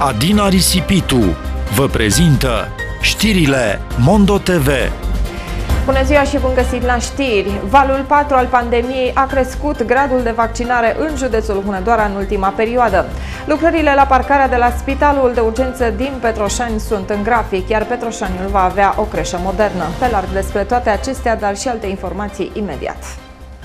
Adina Risipitu vă prezintă știrile Mondo TV. Bună ziua și bun găsit la știri! Valul 4 al pandemiei a crescut gradul de vaccinare în județul Hunedoara în ultima perioadă. Lucrările la parcarea de la Spitalul de Urgență din Petroșani sunt în grafic, iar Petroșaniul va avea o creșă modernă. Pe larg despre toate acestea, dar și alte informații imediat.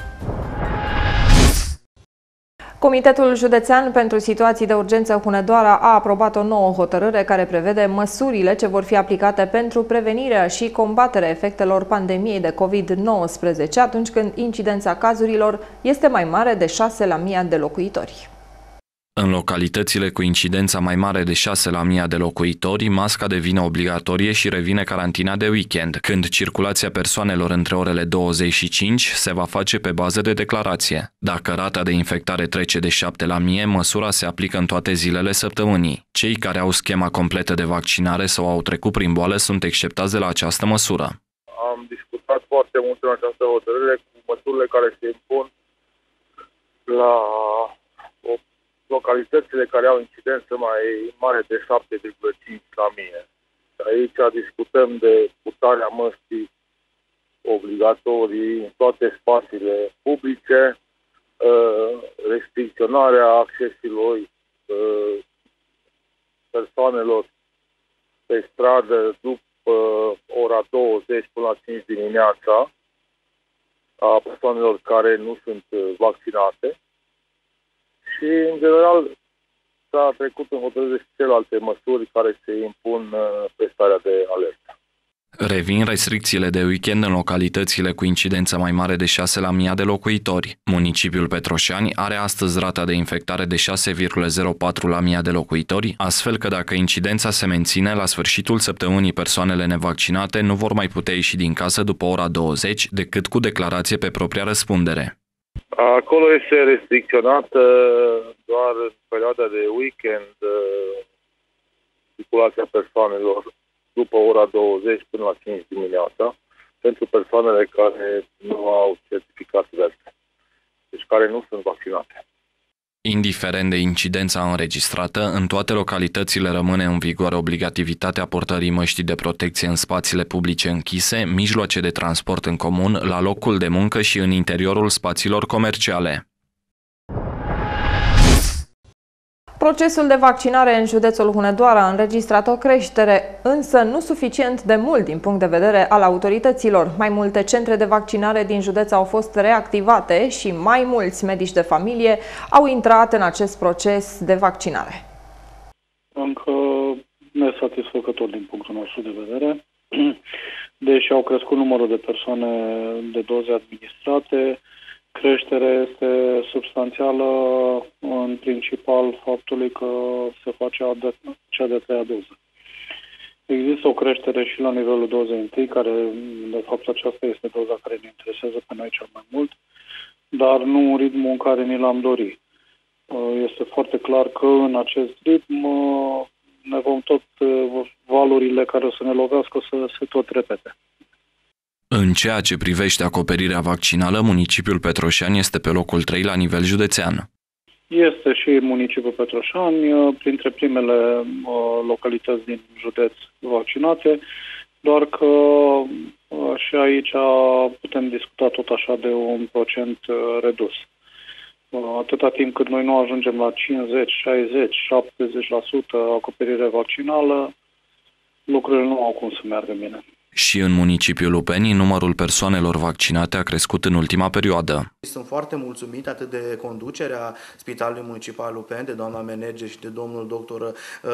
Comitetul Județean pentru Situații de Urgență Hunedoara a aprobat o nouă hotărâre care prevede măsurile ce vor fi aplicate pentru prevenirea și combaterea efectelor pandemiei de COVID-19 atunci când incidența cazurilor este mai mare de 6 la 1000 de locuitori. În localitățile cu incidența mai mare de 6 la 1000 de locuitori, masca devine obligatorie și revine carantina de weekend, când circulația persoanelor între orele 20 și 5 se va face pe bază de declarație. Dacă rata de infectare trece de 7 la 1000, măsura se aplică în toate zilele săptămânii. Cei care au schema completă de vaccinare sau au trecut prin boală sunt exceptați de la această măsură. Am discutat foarte mult în această hotărâre cu măsurile care se impun la localitățile care au incidență mai mare de 7,5 la 1000. Aici discutăm de purtarea măștii obligatorii în toate spațiile publice, restricționarea accesului persoanelor pe stradă după ora 20 până la 5 dimineața a persoanelor care nu sunt vaccinate. Și, în general, s-a trecut în hotărâre și celelalte măsuri care se impun pe starea de alertă. Revin restricțiile de weekend în localitățile cu incidență mai mare de 6 la 1000 de locuitori. Municipiul Petroșani are astăzi rata de infectare de 6,04 la 1000 de locuitori, astfel că dacă incidența se menține, la sfârșitul săptămânii persoanele nevaccinate nu vor mai putea ieși din casă după ora 20 decât cu declarație pe propria răspundere. Acolo este restricționată doar în perioada de weekend circulația persoanelor după ora 20 până la 5 dimineața pentru persoanele care nu au certificat verde, deci care nu sunt vaccinate. Indiferent de incidența înregistrată, în toate localitățile rămâne în vigoare obligativitatea purtării măștii de protecție în spațiile publice închise, mijloace de transport în comun, la locul de muncă și în interiorul spațiilor comerciale. Procesul de vaccinare în județul Hunedoara a înregistrat o creștere, însă nu suficient de mult din punct de vedere al autorităților. Mai multe centre de vaccinare din județ au fost reactivate și mai mulți medici de familie au intrat în acest proces de vaccinare. Încă nesatisfăcător din punctul nostru de vedere. Deși au crescut numărul de persoane de doze administrate, creșterea este substanțială în principal faptului că se face cea de treia doză. Există o creștere și la nivelul dozei întâi, care de fapt aceasta este doza care ne interesează pe noi cel mai mult, dar nu în ritmul în care ni l-am dorit. Este foarte clar că în acest ritm ne vom tot valurile care o să ne lovească să se tot repete. În ceea ce privește acoperirea vaccinală, municipiul Petroșani este pe locul 3 la nivel județean. Este și municipiul Petroșani printre primele localități din județ vaccinate, doar că și aici putem discuta tot așa de un procent redus. Atâta timp cât noi nu ajungem la 50, 60, 70% acoperire vaccinală, lucrurile nu au cum să meargă bine. Și în municipiul Lupeni, numărul persoanelor vaccinate a crescut în ultima perioadă. Sunt foarte mulțumit atât de conducerea Spitalului Municipal Lupeni, de doamna manager și de domnul doctor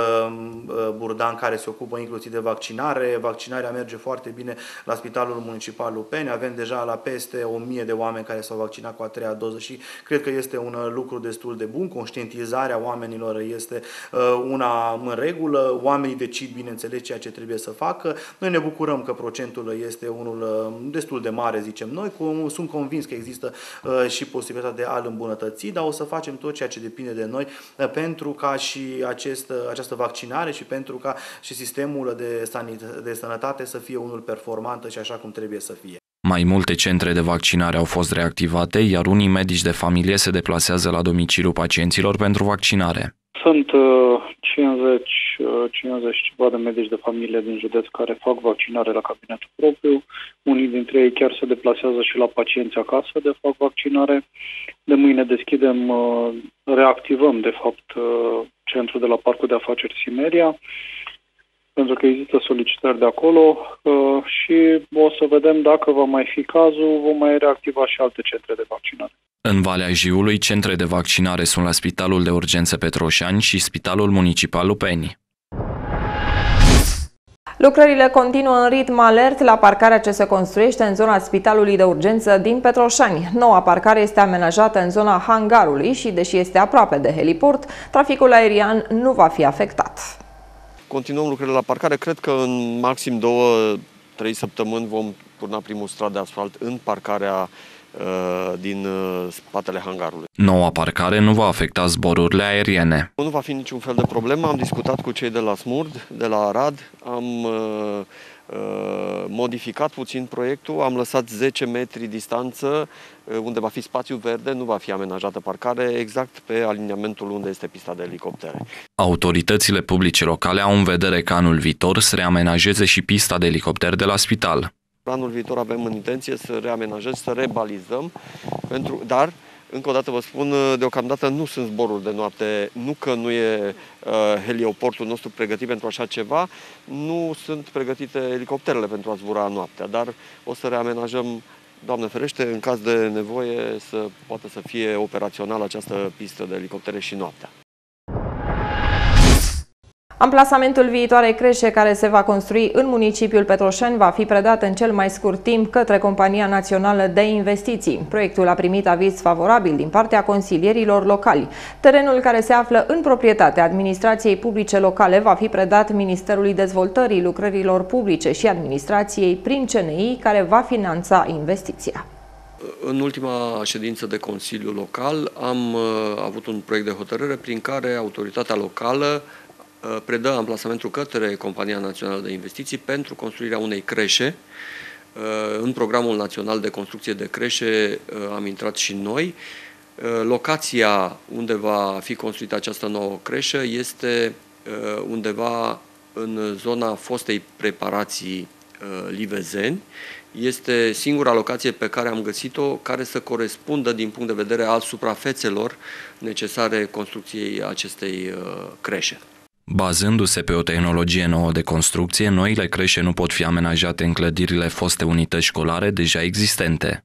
Burdan, care se ocupă inclusiv de vaccinare. Vaccinarea merge foarte bine la Spitalul Municipal Lupeni. Avem deja la peste 1000 de oameni care s-au vaccinat cu a treia doză și cred că este un lucru destul de bun. Conștientizarea oamenilor este una în regulă. Oamenii decid, bineînțeles, ceea ce trebuie să facă. Noi ne bucurăm că procentul este unul destul de mare, zicem noi. Sunt convins că există și posibilitatea de a-l îmbunătăți, dar o să facem tot ceea ce depinde de noi pentru ca și această vaccinare și pentru ca și sistemul de sănătate să fie unul performant și așa cum trebuie să fie. Mai multe centre de vaccinare au fost reactivate, iar unii medici de familie se deplasează la domiciliul pacienților pentru vaccinare. Sunt 50 ceva de medici de familie din județ care fac vaccinare la cabinetul propriu. Unii dintre ei chiar se deplasează și la pacienți acasă de fac vaccinare. De mâine reactivăm de fapt centrul de la Parcul de Afaceri Simeria, pentru că există solicitări de acolo și o să vedem dacă va mai fi cazul, vom mai reactiva și alte centre de vaccinare. În Valea Jiului, centre de vaccinare sunt la Spitalul de Urgență Petroșani și Spitalul Municipal Lupeni. Lucrările continuă în ritm alert la parcarea ce se construiește în zona Spitalului de Urgență din Petroșani. Noua parcare este amenajată în zona hangarului și, deși este aproape de heliport, traficul aerian nu va fi afectat. Continuăm lucrările la parcare. Cred că în maxim 2-3 săptămâni vom turna primul strat de asfalt în parcarea din spatele hangarului. Noua parcare nu va afecta zborurile aeriene. Nu va fi niciun fel de problemă. Am discutat cu cei de la SMURD, de la Arad, am modificat puțin proiectul, am lăsat 10 metri distanță unde va fi spațiu verde, nu va fi amenajată parcare, exact pe aliniamentul unde este pista de elicoptere. Autoritățile publice locale au în vedere ca anul viitor să reamenajeze și pista de elicopter de la spital. Anul viitor avem în intenție să reamenajăm, să rebalizăm, dar, încă o dată vă spun, deocamdată nu sunt zboruri de noapte, nu că nu e helioportul nostru pregătit pentru așa ceva, nu sunt pregătite elicopterele pentru a zbura noaptea, dar o să reamenajăm, Doamne ferește, în caz de nevoie să poată să fie operațională această pistă de elicoptere și noaptea. Amplasamentul viitoarei creșe care se va construi în municipiul Petroșani va fi predat în cel mai scurt timp către Compania Națională de Investiții. Proiectul a primit aviz favorabil din partea consilierilor locali. Terenul care se află în proprietatea administrației publice locale va fi predat Ministerului Dezvoltării Lucrărilor Publice și Administrației prin CNI, care va finanța investiția. În ultima ședință de Consiliu Local am avut un proiect de hotărâre prin care autoritatea locală predă amplasamentul către Compania Națională de Investiții pentru construirea unei creșe. În programul național de construcție de creșe am intrat și noi. Locația unde va fi construită această nouă creșă este undeva în zona fostei preparații Livezeni. Este singura locație pe care am găsit-o care să corespundă din punct de vedere al suprafețelor necesare construcției acestei creșe. Bazându-se pe o tehnologie nouă de construcție, noile creșe nu pot fi amenajate în clădirile foste unități școlare deja existente.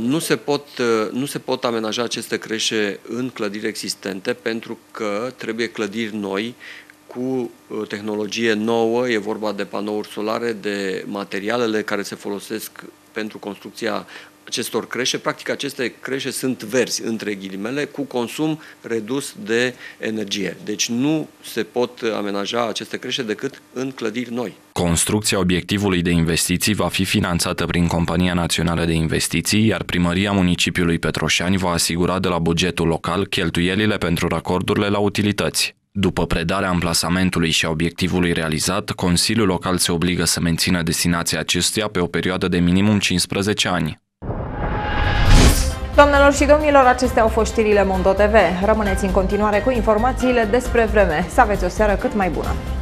Nu se pot amenaja aceste creșe în clădiri existente pentru că trebuie clădiri noi cu tehnologie nouă, e vorba de panouri solare, de materialele care se folosesc pentru construcția acestor creșe. Practic, aceste creșe sunt verzi, între ghilimele, cu consum redus de energie. Deci nu se pot amenaja aceste creșe decât în clădiri noi. Construcția obiectivului de investiții va fi finanțată prin Compania Națională de Investiții, iar Primăria Municipiului Petroșani va asigura de la bugetul local cheltuielile pentru racordurile la utilități. După predarea amplasamentului și a obiectivului realizat, Consiliul Local se obligă să mențină destinația acestuia pe o perioadă de minimum 15 ani. Doamnelor și domnilor, acestea au fost știrile Mondo TV. Rămâneți în continuare cu informațiile despre vreme. Să aveți o seară cât mai bună!